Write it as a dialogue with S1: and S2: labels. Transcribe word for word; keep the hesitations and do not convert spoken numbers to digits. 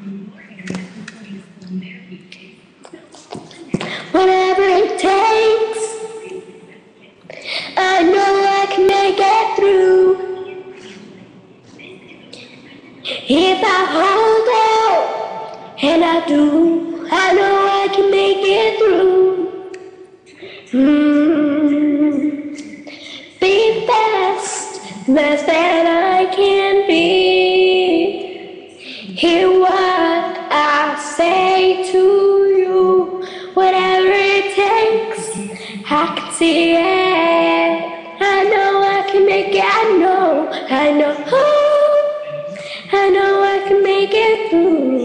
S1: Whatever it takes, I know I can make it through. If I hold out, and I do, I know I can make it through. Mm. Be best, best that I can be. Hear what I say to you. Whatever it takes, I can see it. I know I can make it. I know, I know, I know I can make it through.